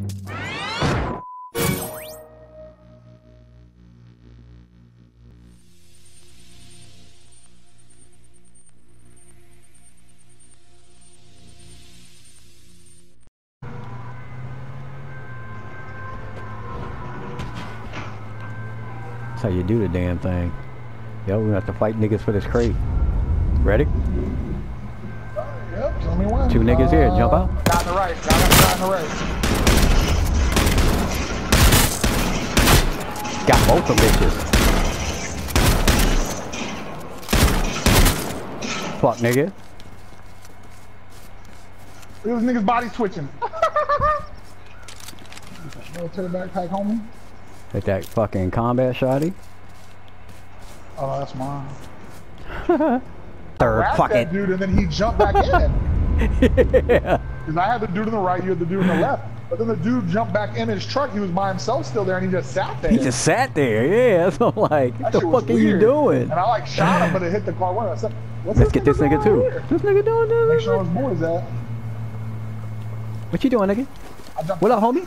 That's how you do the damn thing. Yo, we have to fight niggas for this crate. Ready? Yep, tell me when. 2 niggas here, jump out. Down the right, down the right. Got both of bitches. Fuck, nigga. Look at this nigga's body twitching. Military backpack, homie. Take that fucking combat shotty. Oh, that's mine. Third I fucking that dude, and then he jumped back in. Yeah. Because I had the dude on the right, you had the dude on the left. But then the dude jumped back in his truck. He was by himself still there, and he just sat there. He just sat there. Yeah, that's what I'm like. What the fuck are you doing? And I like shot him, but it hit the car window. I said, Let's get this nigga too. This nigga doing this. Make sure his boys at. What you doing, nigga? What up, homie?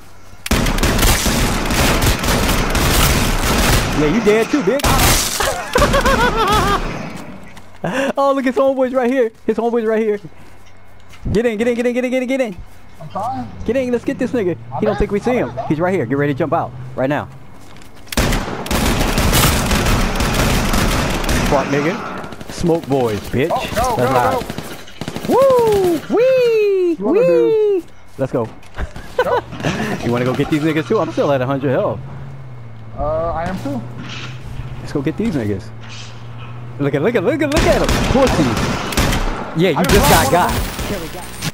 Yeah, you dead too, bitch. Oh, look, his homeboy's right here. His homeboy's right here. Get in, get in, get in, get in, get in, get in. I'm trying. Get in, let's get this nigga. He don't think we see him. He's right here. Get ready to jump out. Right now. Fuck, nigga. Smoke boys, bitch. Oh, That's loud. Woo! Wee! Wee! Let's go. You wanna go get these niggas too? I'm still at 100 health. I am too. Let's go get these niggas. Look at him. Pussy. Yeah, you just got.